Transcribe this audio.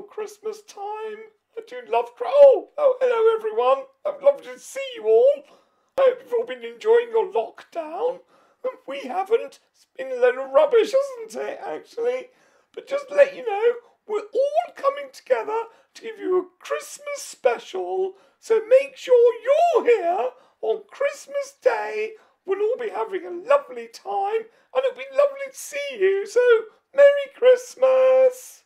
Christmas time. I do love. Oh, hello everyone. I'd love to see you all. I hope you've all been enjoying your lockdown. We haven't. It's been a load of rubbish, hasn't it, actually? But just to let you know, we're all coming together to give you a Christmas special. So make sure you're here on Christmas Day. We'll all be having a lovely time, and it'll be lovely to see you. So, Merry Christmas!